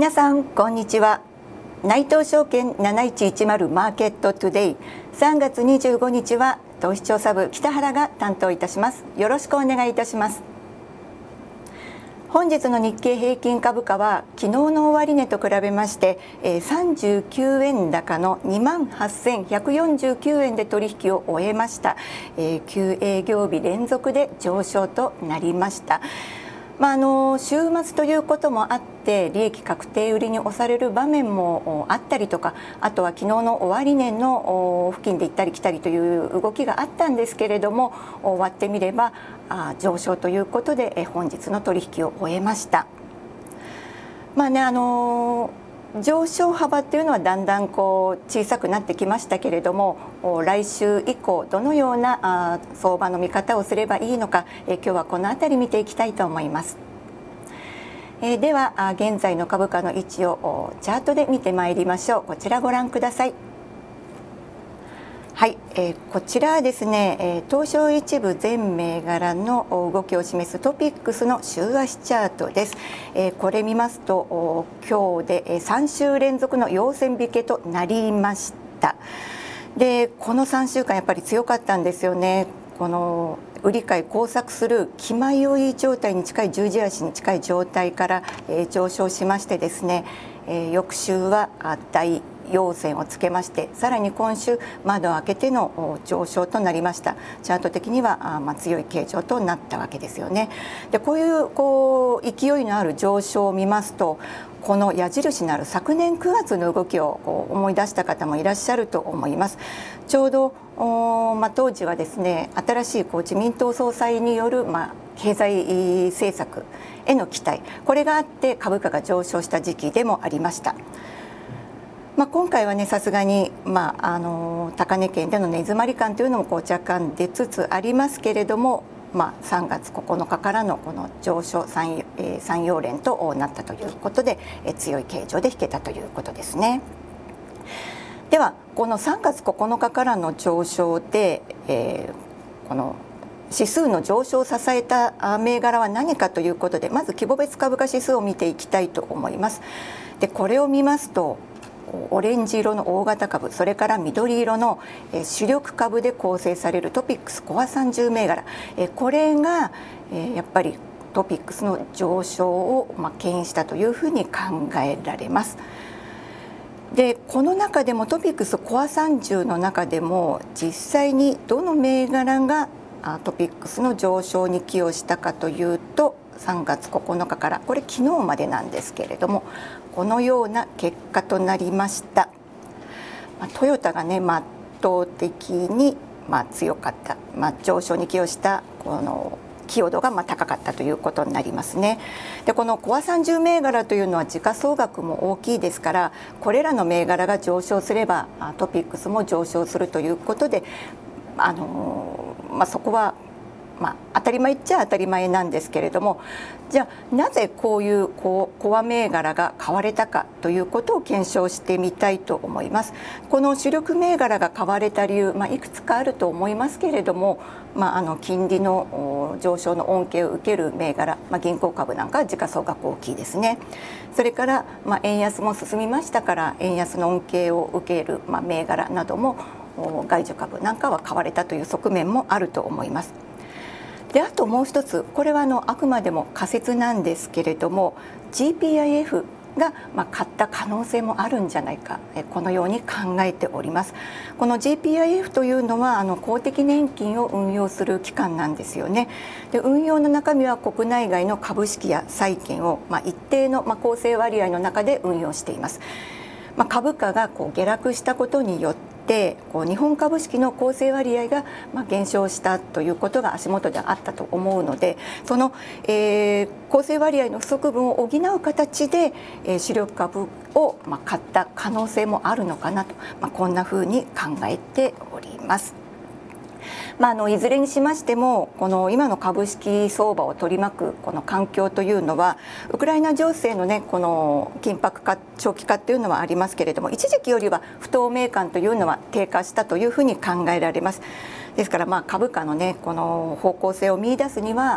皆さんこんにちは。内藤証券7110マーケットトゥデイ3月25日は投資調査部北原が担当いたします。よろしくお願いいたします。本日の日経平均株価は昨日の終値と比べまして39円高の 28,149 円で取引を終えました。9営業日連続で上昇となりました。週末ということもあって利益確定売りに押される場面もあったりとか、あとは昨日の終値の付近で行ったり来たりという動きがあったんですけれども、終わってみれば上昇ということで本日の取引を終えました。上昇幅っていうのはだんだん小さくなってきましたけれども、来週以降どのような相場の見方をすればいいのか、今日はこの辺り見ていきたいと思います。では現在の株価の位置をチャートで見てまいりましょう。こちらご覧ください。はい、こちらはですね、東証一部全銘柄の動きを示すトピックスの週足チャートです。これ見ますと今日で3週連続の陽線引けとなりました。でこの3週間やっぱり強かったんですよね。この売り買い交錯する気前追い状態に近い十字足に近い状態から上昇しましてですね、翌週は大陽線をつけまして、さらに今週窓を開けての上昇となりました。チャート的には強い形状となったわけですよね。でこういう勢いのある上昇を見ますと、この矢印のある昨年9月の動きを思い出した方もいらっしゃると思います。ちょうど当時はですね、新しい自民党総裁による経済政策への期待、これがあって株価が上昇した時期でもありました。今回はね、さすがに、高値圏での根詰まり感というのも若干出つつありますけれども、3月9日からのこの上昇3陽連となったということで、強い形状で引けたということですね。ではこの3月9日からの上昇で、この指数の上昇を支えた銘柄は何かということで、まず規模別株価指数を見ていきたいと思います。でこれを見ますと、オレンジ色の大型株、それから緑色の主力株で構成されるトピックスコア30銘柄、これがやっぱりトピックスの上昇を牽引したというふうに考えられます。でこの中でもトピックスコア30の中でも実際にどの銘柄がトピックスの上昇に寄与したかというと、3月9日からこれ昨日までなんですけれども、このような結果となりました。トヨタがね、圧倒的に強かった、上昇に寄与したこの寄与度が高かったということになりますね。でこのコア30銘柄というのは時価総額も大きいですから、これらの銘柄が上昇すればトピックスも上昇するということで、そこは当たり前っちゃ当たり前なんですけれども、じゃあなぜこういうコア銘柄が買われたかということを検証してみたいと思います。この主力銘柄が買われた理由、いくつかあると思いますけれども、金利の上昇の恩恵を受ける銘柄、銀行株なんかは時価総額大きいですね。それから円安も進みましたから、円安の恩恵を受ける銘柄なども外需株なんかは買われたという側面もあると思います。であともう一つ、これはあくまでも仮説なんですけれども、 GPIF が買った可能性もあるんじゃないか、このように考えております。この GPIF というのは公的年金を運用する機関なんですよね。で運用の中身は国内外の株式や債券を一定の構成割合の中で運用しています。株価が下落したことによって日本株式の構成割合が減少したということが足元であったと思うので、その構成割合の不足分を補う形で主力株を買った可能性もあるのかなと、こんなふうに考えております。いずれにしましても、この今の株式相場を取り巻くこの環境というのは、ウクライナ情勢のこの緊迫化長期化というのはありますけれども、一時期よりは不透明感というのは低下したというふうに考えられます。ですから株価のこの方向性を見出すには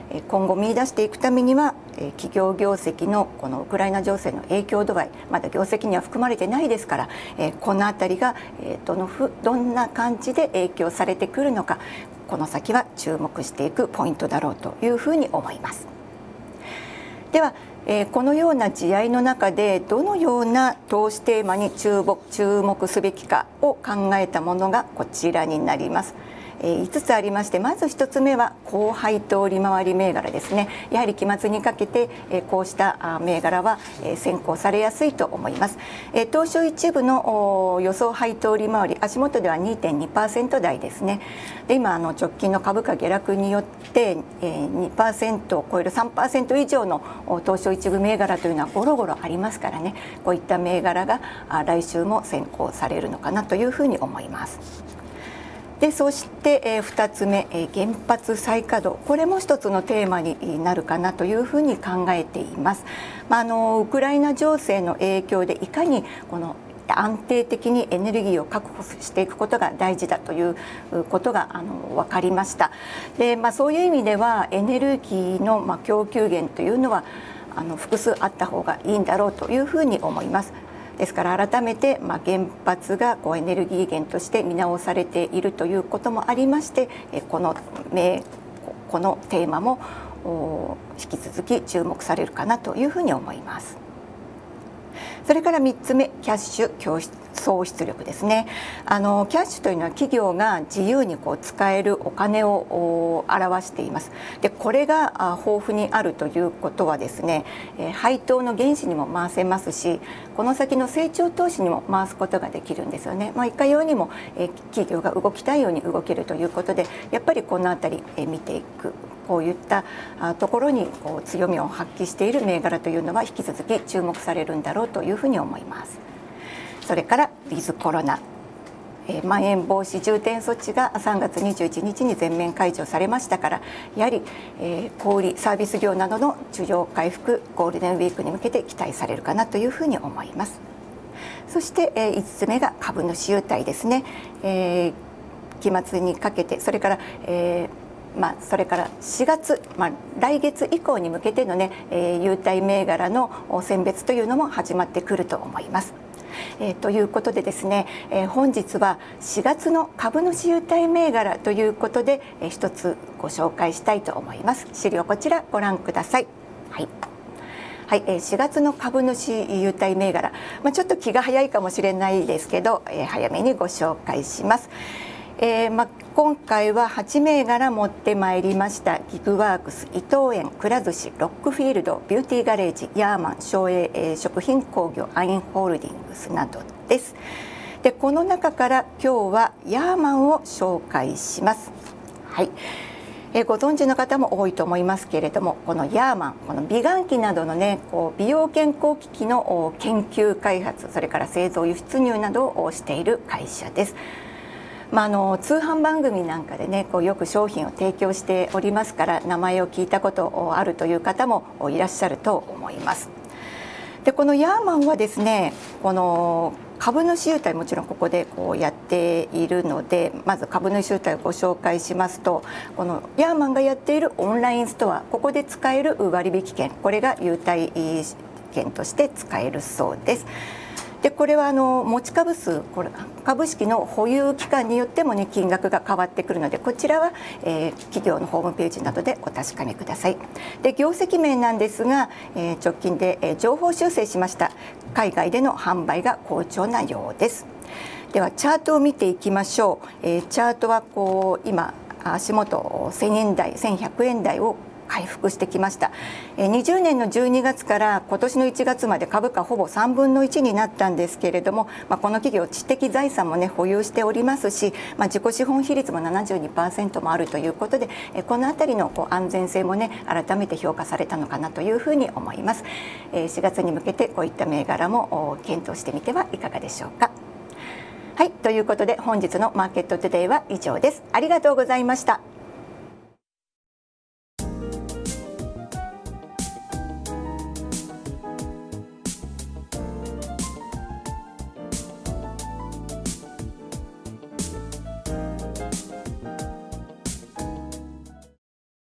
今後見出していくためには企業業績のこのウクライナ情勢の影響度合い、まだ業績には含まれてないですから、この辺りがどんな感じで影響されてくるのか、この先は注目していくポイントだろうというふうに思います。ではこのような地合いの中でどのような投資テーマに注目すべきかを考えたものがこちらになります。5つありまして、まず1つ目は高配当利回り銘柄ですね。やはり期末にかけてこうした銘柄は先行されやすいと思います。東証一部の予想配当利回り、足元では 2.2% 台ですね。で今直近の株価下落によって2% を超える 3% 以上の東証一部銘柄というのはゴロゴロありますからね、こういった銘柄が来週も先行されるのかなというふうに思います。でそして2つ目、原発再稼働、これも一つのテーマになるかなというふうに考えています。ウクライナ情勢の影響でいかにこの安定的にエネルギーを確保していくことが大事だということが分かりました。で、そういう意味ではエネルギーの供給源というのは複数あった方がいいんだろうというふうに思います。ですから改めて原発がエネルギー源として見直されているということもありまして、このテーマも引き続き注目されるかなというふうに思います。それから3つ目、キャッシュ創出力ですね。キャッシュというのは企業が自由に使えるお金を表しています。でこれが豊富にあるということはですね、配当の原資にも回せますし、この先の成長投資にも回すことができるんですよね。いかようにも企業が動きたいように動けるということで、やっぱりこのあたり見ていく、こういったところに強みを発揮している銘柄というのは引き続き注目されるんだろうというふうに思います。それからウィズコロナ、まん延防止重点措置が3月21日に全面解除されましたから、やはり小売サービス業などの需要回復、ゴールデンウィークに向けて期待されるかなというふうに思います。そして5つ目が株主優待ですね。期末にかけて、それから4月、来月以降に向けての優待銘柄の選別というのも始まってくると思います。ということでですね、本日は4月の株主優待銘柄ということで一つご紹介したいと思います。資料こちらご覧ください。4月の株主優待銘柄、ちょっと気が早いかもしれないですけど、早めにご紹介します。今回は8銘柄持ってまいりました。ギグワークス、伊藤園、くら寿司、ロックフィールド、ビューティーガレージ、ヤーマン、省営食品工業、アインホールディングスなどです。でこの中から今日はヤーマンを紹介します。ご存知の方も多いと思いますけれども、このヤーマン、この美顔器などの美容健康機器の研究開発、それから製造輸出入などをしている会社です。通販番組なんかでよく商品を提供しておりますから、名前を聞いたことあるという方もいらっしゃると思います。でこのヤーマンはですね、この株主優待、もちろんここでやっているので、まず株主優待をご紹介しますと、このヤーマンがやっているオンラインストア、ここで使える割引券、これが優待券として使えるそうです。でこれは持ち株数、株式の保有期間によっても金額が変わってくるので、こちらは企業のホームページなどでお確かめください。で業績面なんですが、直近で情報修正しました。海外での販売が好調なようです。ではチャートを見ていきましょう。チャートは今足元1000円台、1100円台を回復してきました。20年の12月から今年の1月まで株価ほぼ3分の1になったんですけれども、この企業知的財産も保有しておりますし、自己資本比率も 72% もあるということで、このあたりの安全性も改めて評価されたのかなというふうに思います。4月に向けてこういった銘柄も検討してみてはいかがでしょうか。ということで本日のマーケットトゥデイは以上です。ありがとうございました。